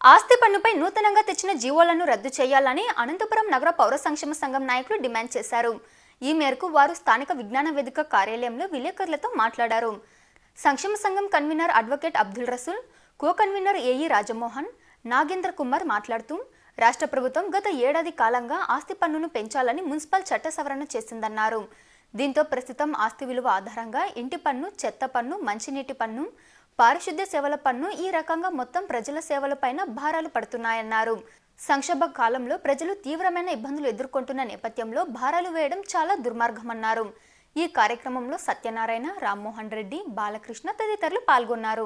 ఆస్తి పన్నుపై నూతనంగా తెచ్చిన జీవోలను రద్దు చేయాలని అనంతపురం నగర పౌర సంక్షేమ సంఘం నాయకులు డిమాండ్ చేశారు. ఈ మేరకు వారు స్థానిక విజ్ఞాన వేదిక కార్యాలయంలో విలేకరులతో మాట్లాడారు. సంక్షేమ సంఘం convener advocate Abdul Rasool, co convener AE Rajamohan, Nagendra Kumar మాట్లాడుతూ రాష్ట్ర ప్రభుత్వం గత ఏడాది కాలంగా ఆస్తి పన్నును పెంచాలని మున్సిపల్ చట్ట సవరణ చేసిందన్నారు. దీంతో ప్రస్తుతం ఆస్తి విలువ ఆధారంగా ఇంటి పన్ను, చెత్త పన్ను, మంచినీటి పన్ను, పారిశుద్ధ్య సేవల పన్ను ఈ రకంగా మొత్తం ప్రజల సేవలపైన భారాలు పడుతున్నాయన్నారు. సంక్షోభ కాలంలో ప్రజలు తీవ్రమైన ఇబ్బందులు ఎదుర్కొంటున్న నేపథ్యంలో భారాలు వేయడం చాలా దుర్మార్గమన్నారు. ఈ కార్యక్రమంలో సత్యనారాయణ, రామ్మోహన్ రెడ్డి, బాలకృష్ణ తదితరులు పాల్గొన్నారు.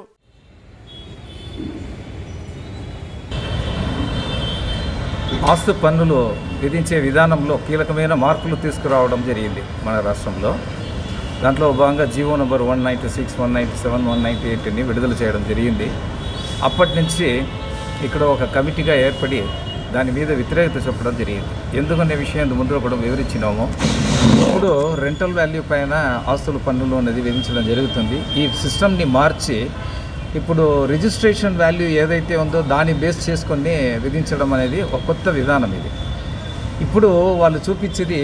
ఆస్తి పన్నులు విధించే విధానంలో కీలకమైన మార్పులు తీసుకురావడం జరిగింది మన రాష్ట్రంలో. దాంట్లో భాగంగా జీవో నెంబర్ 196, 197, 198ని విడుదల చేయడం జరిగింది. అప్పటి నుంచి ఇక్కడ ఒక కమిటీగా ఏర్పడి దాని మీద వ్యతిరేకత చెప్పడం జరిగింది. ఎందుకనే విషయం ముందులో కూడా వివరించినాము. ఇప్పుడు రెంటల్ వాల్యూ పైన ఆస్తుల పన్నులు అనేది విధించడం జరుగుతుంది. ఈ సిస్టమ్ని మార్చి ఇప్పుడు రిజిస్ట్రేషన్ వాల్యూ ఏదైతే ఉందో దాన్ని బేస్ చేసుకొని విధించడం అనేది ఒక కొత్త విధానం. ఇది ఇప్పుడు వాళ్ళు చూపించేది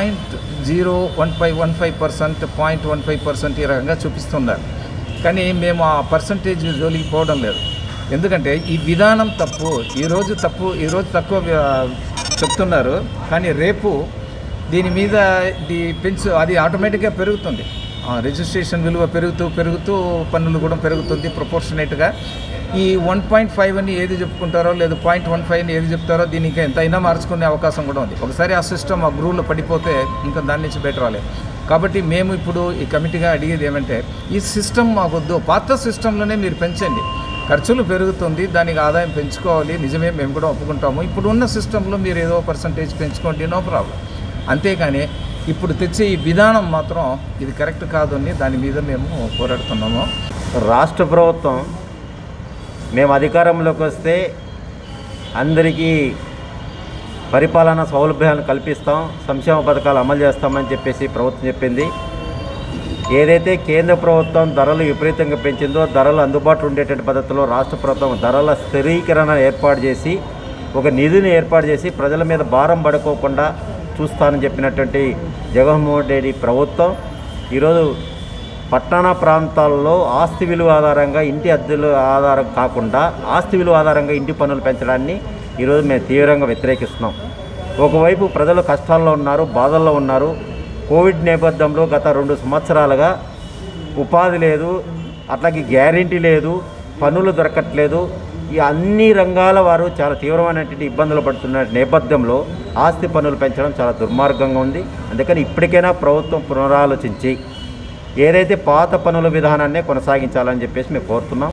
0.15%, 0.15% ఈ రకంగా చూపిస్తున్నారు. కానీ మేము ఆ పర్సంటేజ్ జోలికి పోవడం లేదు. ఎందుకంటే ఈ విధానం తప్పు. ఈరోజు తక్కువ చెప్తున్నారు, కానీ రేపు దీని మీద పెంచు అది ఆటోమేటిక్గా పెరుగుతుంది. రిజిస్ట్రేషన్ విలువ పెరుగుతూ పన్నులు కూడా పెరుగుతుంది ప్రపోర్షనేట్గా. ఈ 1.5 అని ఏది చెప్పుకుంటారో లేదు 0.15 అని ఏది చెప్తారో దీనికి ఎంత అయినా మార్చుకునే అవకాశం కూడా ఉంది. ఒకసారి ఆ సిస్టమ్ ఆ గ్రూవ్లో పడిపోతే ఇంకా దాని నుంచి బయట రాలేదు. కాబట్టి మేము ఇప్పుడు ఈ కమిటీగా అడిగేది ఏమంటే, ఈ సిస్టమ్ మాకొద్దు, పాత సిస్టంలోనే మీరు పెంచండి. ఖర్చులు పెరుగుతుంది, దానికి ఆదాయం పెంచుకోవాలి, నిజమే, మేము కూడా ఒప్పుకుంటాము. ఇప్పుడు ఉన్న సిస్టంలో మీరు ఏదో పర్సంటేజ్ పెంచుకోండి, నో ప్రాబ్లం. అంతేకాని ఇప్పుడు తెచ్చే ఈ విధానం మాత్రం ఇది కరెక్ట్ కాదు అని దాని మీద మేము పోరాడుతున్నాము. రాష్ట్ర ప్రభుత్వం మేము అధికారంలోకి వస్తే అందరికీ పరిపాలనా సౌలభ్యాలను కల్పిస్తాం, సంక్షేమ పథకాలు అమలు చేస్తామని చెప్పేసి ప్రభుత్వం చెప్పింది. ఏదైతే కేంద్ర ప్రభుత్వం ధరలు విపరీతంగా పెంచిందో ధరలు అందుబాటులో ఉండేటువంటి పద్ధతిలో రాష్ట్ర ప్రభుత్వం ధరల స్థిరీకరణ ఏర్పాటు చేసి ఒక నిధిని ఏర్పాటు చేసి ప్రజల మీద భారం పడుకోకుండా చూస్తానని చెప్పినటువంటి జగన్మోహన్ రెడ్డి ప్రభుత్వం ఈరోజు పట్టణ ప్రాంతాల్లో ఆస్తి విలువ ఆధారంగా ఇంటి అద్దెలు ఆధారం కాకుండా ఆస్తి విలువ ఆధారంగా ఇంటి పన్నులు పెంచడాన్ని ఈరోజు మేము తీవ్రంగా వ్యతిరేకిస్తున్నాం. ఒకవైపు ప్రజలు కష్టాల్లో ఉన్నారు, బాధల్లో ఉన్నారు. కోవిడ్ నేపథ్యంలో గత 2 సంవత్సరాలుగా ఉపాధి లేదు, అట్లాగే గ్యారెంటీ లేదు, పన్నులు దొరకట్లేదు. ఈ అన్ని రంగాల వారు చాలా తీవ్రమైనటువంటి ఇబ్బందులు పడుతున్న నేపథ్యంలో ఆస్తి పన్నులు పెంచడం చాలా దుర్మార్గంగా ఉంది. అందుకని ఇప్పటికైనా ప్రభుత్వం పునరాలోచించి ఏదైతే పాత పన్నుల విధానాన్నే కొనసాగించాలని చెప్పేసి మేము కోరుతున్నాం.